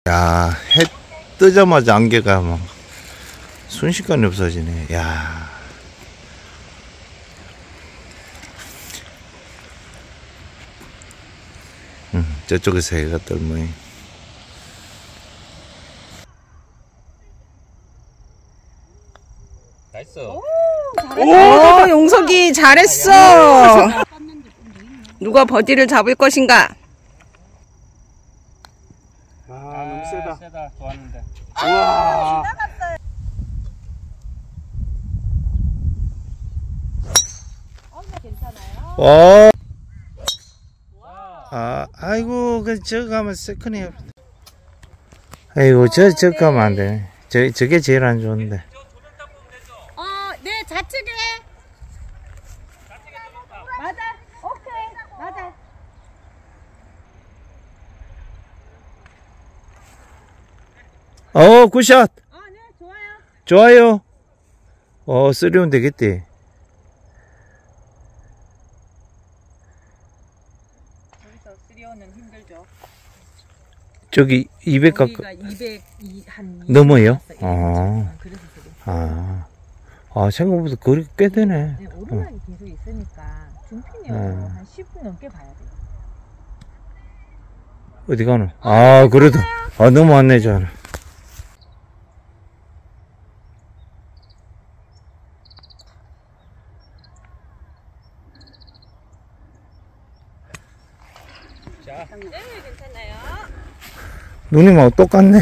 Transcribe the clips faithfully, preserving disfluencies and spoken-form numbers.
야, 해 뜨자마자 안개가 막 순식간에 없어지네. 야. 음, 저쪽에서 해가 떨모이. 나이스. 오, 용석이 잘했어. 누가 버디를 잡을 것인가? 아, 너무 세다. 세다. 좋았는데. 우와. 어. 아, 아이고, 그, 저거 가면 세컨이. 아이고, 저, 저 가면 안 돼. 저, 저게 제일 안 좋은데. 어, 네, 좌측에. 맞아. 오케이. 맞아. 어, 굿샷. 어, 네, 좋아요. 좋아요. 어, 쓰리온 되겠대. 여기서 쓰리온은 힘들죠. 저기 이백 가까 여기가 이백 한 넘어요? 예, 아. 그래서 쓰리. 아. 아, 생각보다 거리 꽤 되네. 네, 오르막이 계속 있으니까 중핀이어도 음. 한 십 분 넘게 봐야 돼요. 어디 가노? 아, 그래도. 아, 너무 안 내잖아. 자. 네, 괜찮아요. 누님하고 똑같네.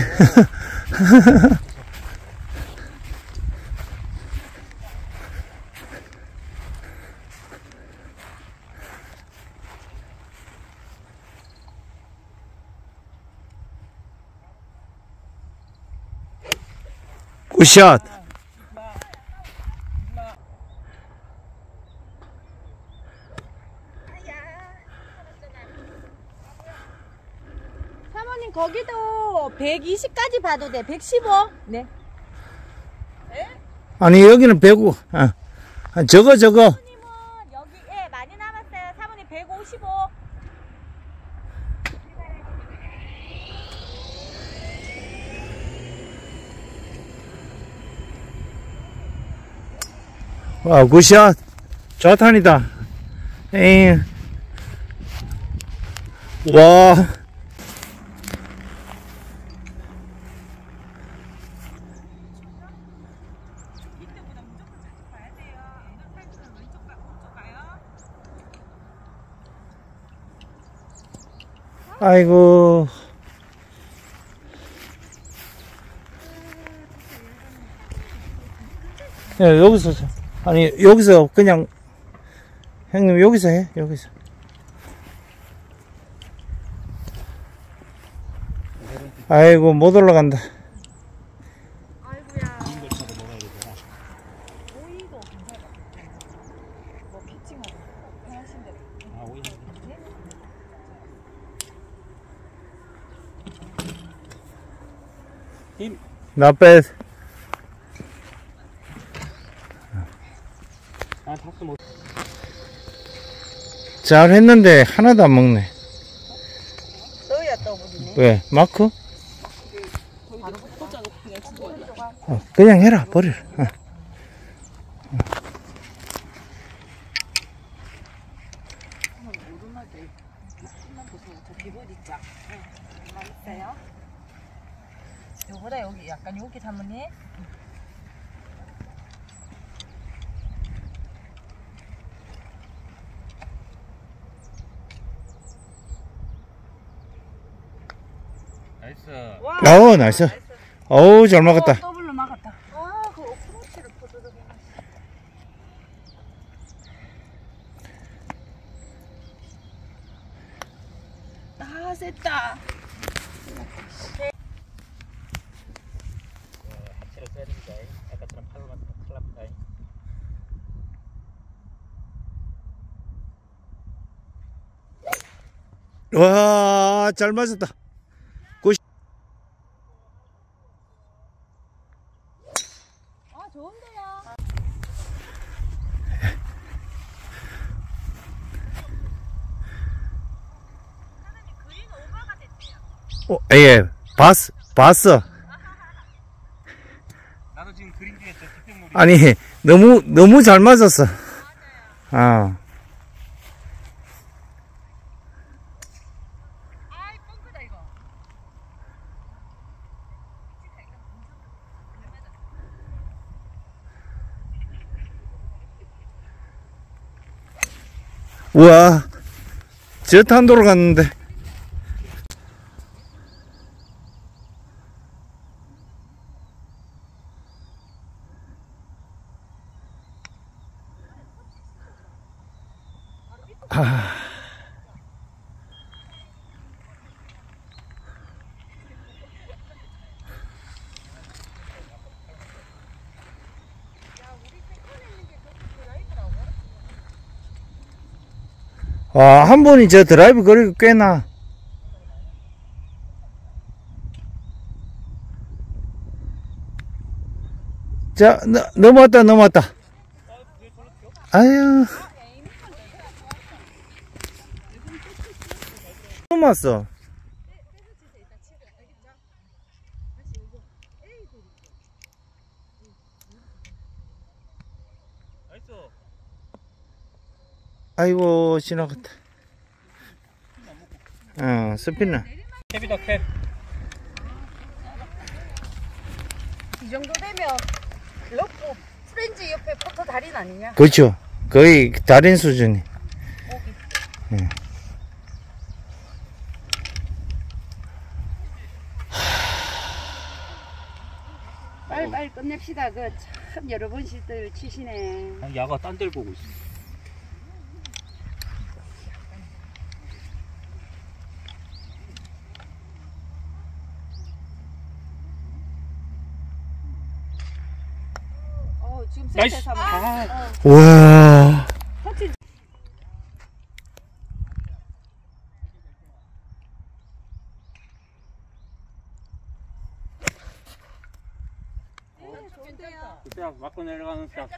굿샷. 사모님 거기도 백이십까지 봐도 돼. 백십오. 네. 아니, 여기는 백오. 아, 저거, 저거. 사모님은 여기 예 많이 남았어요. 사모님 백오십오. 와, 굿샷. 좌탄이다. 에이. 와. 아이고. 야, 여기서, 아니, 여기서 그냥, 형님, 여기서 해, 여기서. 아이고, 못 올라간다. 아이고야. 오이도 괜찮을 것 같아요. 뭐 피칭하고 하신 대로. 아, 오이. 힘. Not bad. 아, 탑스 못. 잘 했는데, 하나도 안 먹네. 너야 떠버리네. 왜? 마크? 바로 꽂아놓고 그냥 죽어. 어, 그냥 해라, 버려. 어. 오르막에 조금만 보세요. 저 기본 있죠? 네. 맛있어요. 요거다 여기 약간 여기 사모님. 나이스. 와. 어, 나이스. 어우, 잘 막았다. 어, 더블로 막았다. 아, 그 어프로치를 포도도 아, 셌다. 하체로 써야 됩니다. 아까처럼 팔로만 큰일 납니다. 와, 잘 맞았다. 굿. 아, 좋은데요. 어, 예, 바스. 봤어. 나도 지금 그림 뒤에 저 뒷병놀이. 아니, 너무, 너무 잘 맞았어. 어. 우와, 저 탄도로 갔는데. 아. 아, 한 분이 저 드라이브 거리가 꽤나. 자, 너, 넘어왔다, 넘어왔다. 아유. 넘어왔어. 아이고, 지나갔다. 어, 스피너. 캡이다, 캡. 이 정도 되면 러프 프렌즈 옆에 포터 달인 아니냐? 그렇죠. 거의 달인 수준이. 예. 빨리빨리 끝냅시다. 그 참 여러 번씩들 치시네. 아, 야가 딴 데를 보고 있어. 어, 지금 나이스. 센터에서 한번 어. 와. 터치. 딱 맞고 내려가는 딱.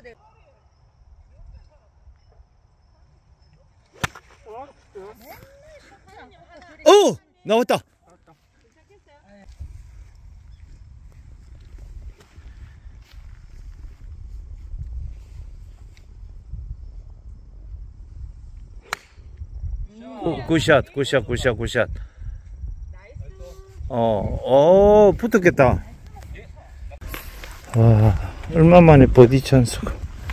어! 나왔다. 오, 굿샷, 굿샷, 굿샷, 굿샷. 어, 어, 붙었겠다. 와, 얼마만에 버디 찬스가.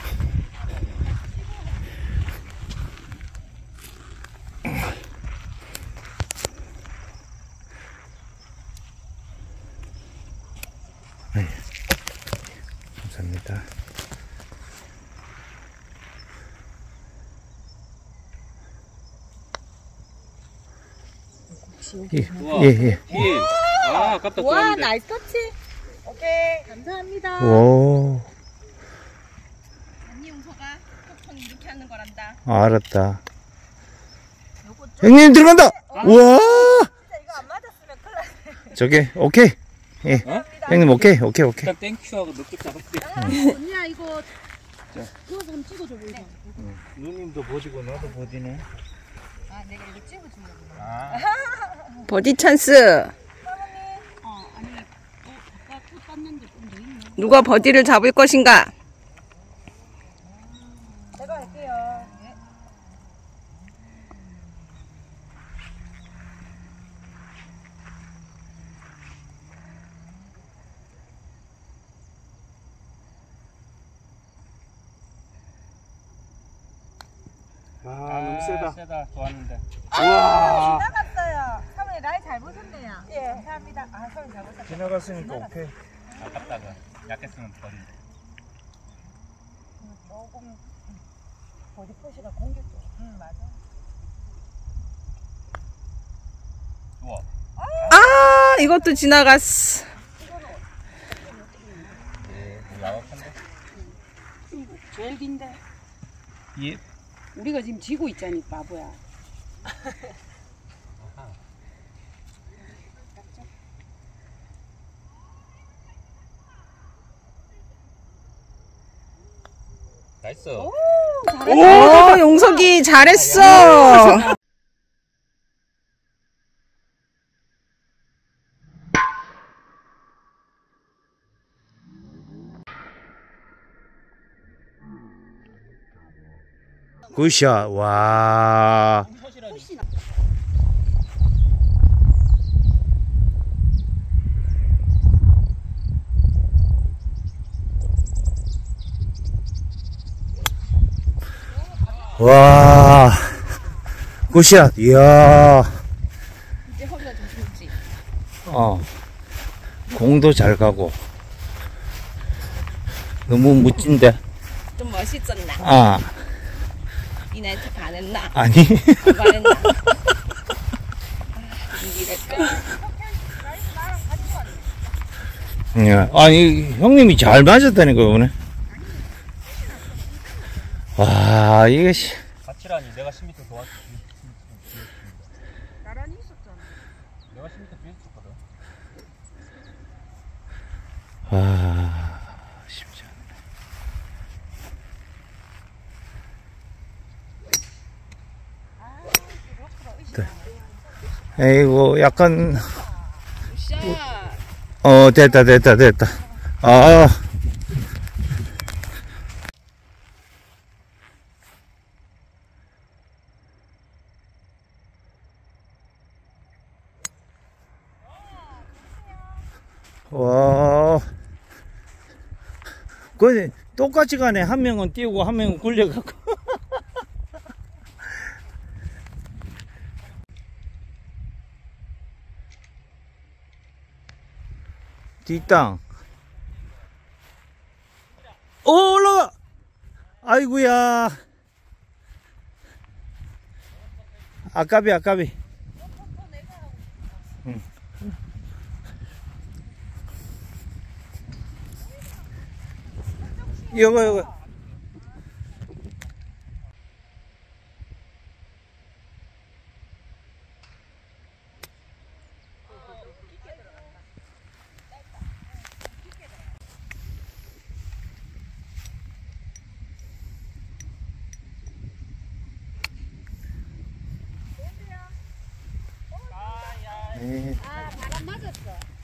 네, 감사합니다. 예, 예, 예. 예. 아, 아깝다. 또 와, 왔는데. 나이스 터치. 오케이, 감사합니다. 오, 언니 용서가 톡톡 이렇게 하는 거란다. 아, 알았다. 형님 들어간다. 우와, 진짜 이거 안 맞았으면 큰일 났네. 저게 오케이. 예, 어? 형님 오케이, 오케이, 오케이. 딱 땡큐하고 늦게 잡았대. 언니야, 이거 그거 좀 찍어줘 보이자. 누님도 버디고 나도 버디네. 아, 내가 이거 찍어주려고. 아, 버디 찬스. 누가 버디를 잡을 것인가? 제가 할게요. 네. 아, 너무 세다. 세다. 좋았는데. 우와. 지나갔어요. 사모님 라인 잘 보셨네요. 예, 감사합니다. 아, 사모님 잘 보셨어요. 지나갔으니까 오케이. 아깝다가. 약했으면 버리. 조금 보디 포시가 공격적. 응, 맞아. 좋아. 아, 이것도 지나갔어. 야박한데? 제일 긴데. 예. 우리가 지금 지고 있잖니, 바보야. 나이스. 오, 용석이 잘했어. 굿샷. 와. 와. 굿샷. 이야. 이제 허리가 좀 굵지. 어. 공도 잘 가고. 너무 멋진데. 좀 멋있었나? 아. 니네한테 반했나? 아니. 안 반했나? 이랬까? 예. 아니, 형님이 잘 맞았다니까, 이번에. 와, 이게, 씨. 같이라니 내가 십 미터 도와줄게. 나란히 있었잖아. 내가 십 미터 뒤에 있었거든. 와, 쉽지 않네. 네. 에이고, 약간, 샷! 어, 됐다, 됐다, 됐다. 아. 와. 그 똑같이 가네. 한 명은 뛰고 한 명은 굴려갖고. 뒷땅. 오, 올라가! 아이고야. 아까비, 아까비. 응. 요거, 요거. 네. 아, 바람 맞았어.